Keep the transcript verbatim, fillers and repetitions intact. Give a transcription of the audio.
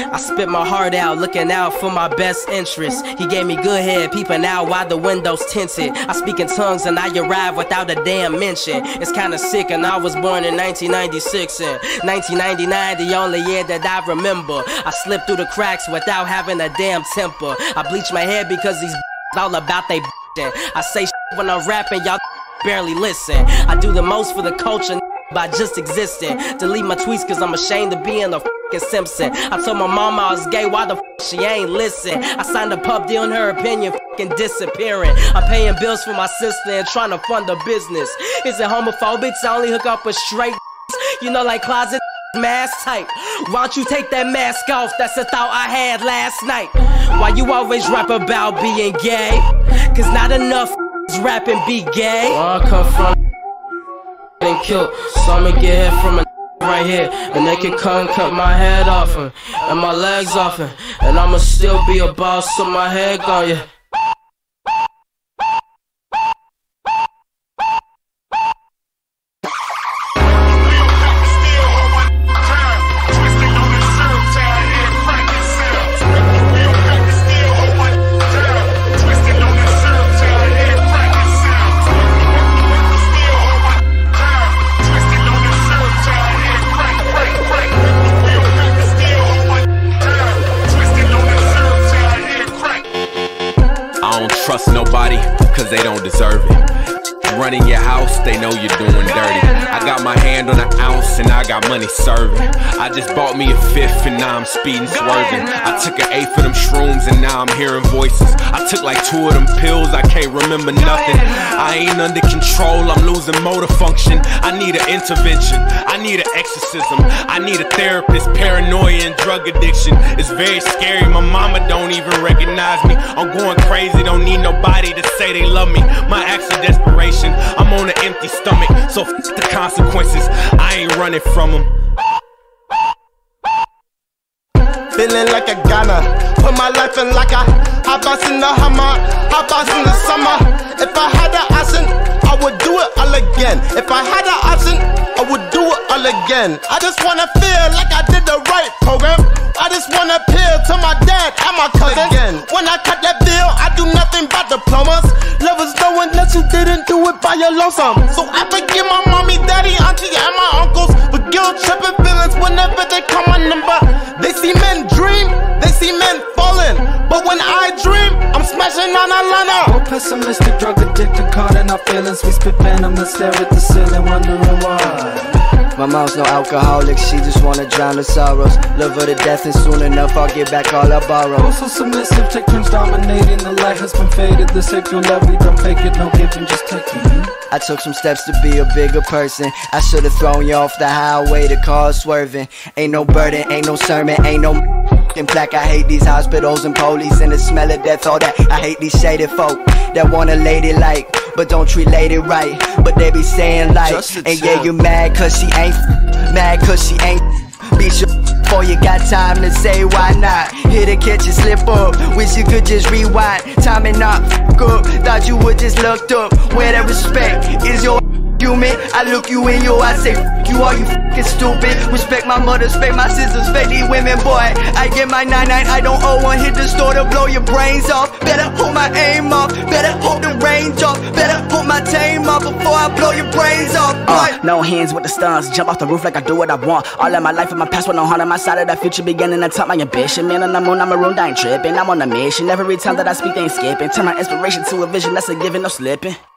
I spit my heart out, looking out for my best interest. He gave me good head, peeping out while the windows tinted. I speak in tongues and I arrive without a damn mention. It's kinda sick, and I was born in nineteen ninety-six, and nineteen ninety-nine the only year that I remember. I slipped through the cracks without having a damn temper. I bleach my hair because these all about they and I say shit when I'm rapping, y'all barely listen. I do the most for the culture by just existing. Delete my tweets cause I'm ashamed of being a fucking Simpson. I told my mama I was gay, why the f she ain't listen? I signed a pub deal in her opinion, fucking disappearing. I'm paying bills for my sister and trying to fund a business. Is it homophobic to only hook up with straight you know, like closet mask type? Why don't you take that mask off? That's a thought I had last night. Why you always rap about being gay? Cause not enough rap and be gay. Where I come from and killed, so I'ma get hit from a right here, and they can come cut my head off and, and my legs off and, and I'ma still be a boss so my head gone, yeah. I don't trust nobody, cause they don't deserve it. Running your house, they know you're doing dirty. I got my hand on an ounce and I got money serving. I just bought me a fifth and now I'm speeding, swerving. I took an eighth of them shrooms and now I'm hearing voices. I took like two of them pills, I can't remember nothing. I ain't under control, I'm losing motor function. I need an intervention, I need an exorcism. I need a therapist, paranoia and drug addiction. It's very scary, my mama don't even recognize me. I'm going crazy, don't need nobody to say they love me. My acts of desperation, I'm on an empty stomach, so f the consequences, I ain't running from them. Feeling like a Ghana, put my life in like a hot box in the Hummer, hot box in the summer. If I had the option, I would do it all again. If I had the option, I would do it all again. I just wanna feel like I did the right program. I just wanna appeal to my dad and my cousin. Again. When I cut that bill, I do nothing but diplomas. Lovers knowing that you didn't do it by your lonesome. So I forgive my mommy, daddy, auntie, and my uncles for guilt tripping feelings whenever they call my number. They see men dream, they see men falling, but when I dream, I'm smashing on a liner. We're pessimistic, drug addicted, caught in our feelings. We spit venom that stare at the ceiling, wondering why. My mom's no alcoholic, she just wanna drown her sorrows. Love her to death and soon enough I'll get back all I borrow. Also submissive, take turns dominating. The light has been faded, this hateful love we don't fake it. No giving, just taking it. I took some steps to be a bigger person. I should've thrown you off the highway, the car swerving. Ain't no burden, ain't no sermon, ain't no in black. I hate these hospitals and police and the smell of death, all that. I hate these shaded folk that want a lady like, but don't treat lady right. But they be saying like, and yeah, you mad cause she ain't mad cause she ain't be sure before you got time to say why not. Hit a catch and slip up, wish you could just rewind. Time and not f up, thought you would just looked up. Where the respect is your human. I look you in your eyes, say f you, are you f***ing stupid? Respect my mother, respect my sisters, respect these women, boy. I get my nine nine, I don't owe one. Hit the store to blow your brains off. Better hold my aim off, better hold the range off. Better hold my tame off before I blow your brains off, boy. Uh, no hands with the stars, jump off the roof like I do what I want. All of my life and my past with no heart on my side of the future, beginning to top my ambition. Man on the moon, I'm marooned, I ain't tripping. I'm on a mission, every time that I speak they ain't skipping. Turn my inspiration to a vision, that's a given, no slipping.